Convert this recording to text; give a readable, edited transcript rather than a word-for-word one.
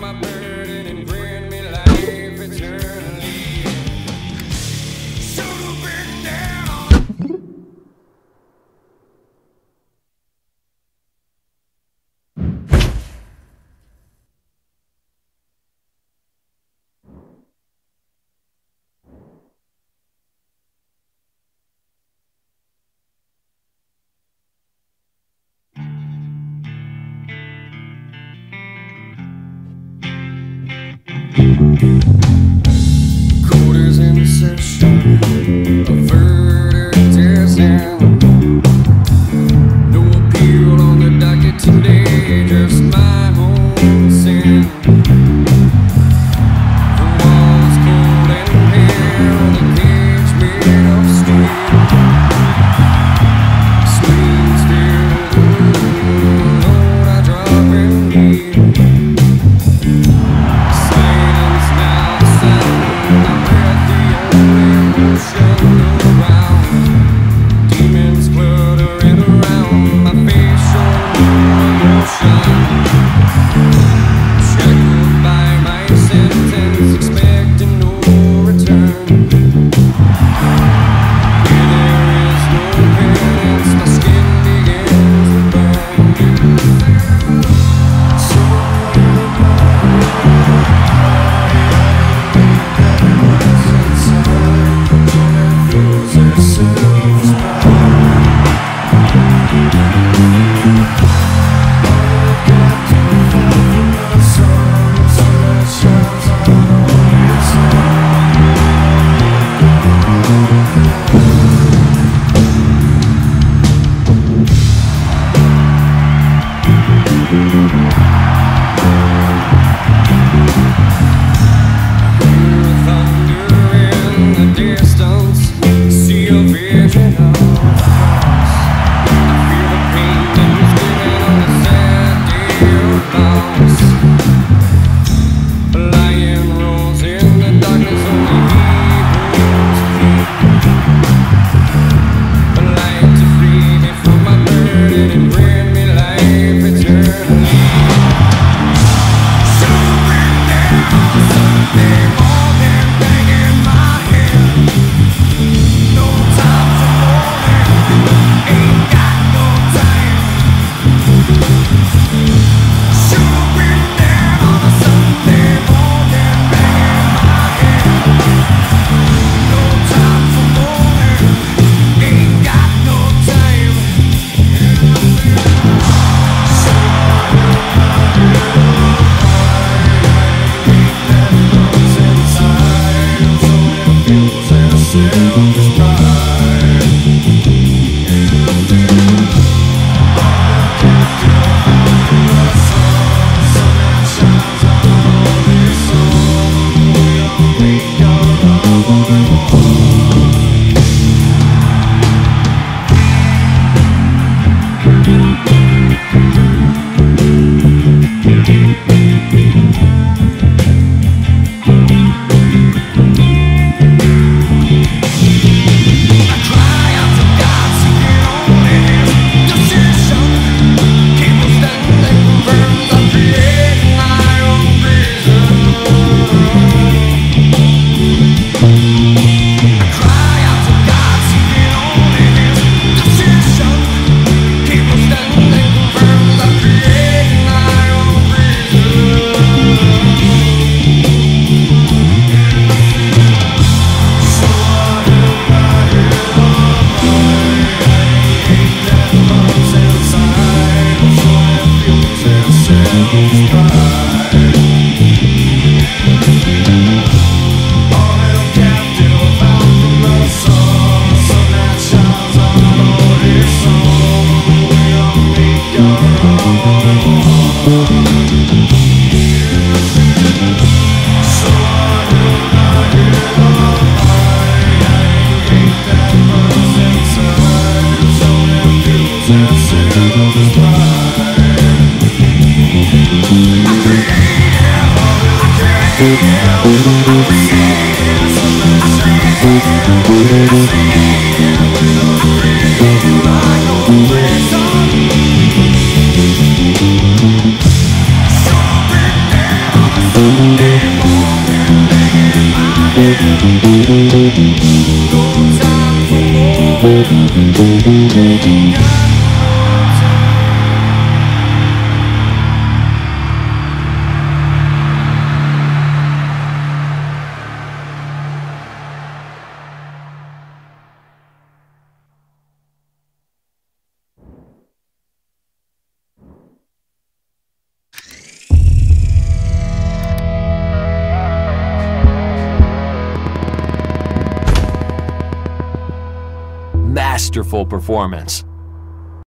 my burden and grant me life eternally. Should have been down. Quarters in session, a verdict is in. No appeal on the docket today, just my own sin. The walls cold and pale, the cage made of steel. Screams fill the room, Lord, I drop and kneel. Silence now, the sound, I breath the only emotion around. Demons cluttering around, my face showing no emotion. Shackled by my sentence, expecting no return. Where there is no penance, my skin begins to burn. So Masterful performance.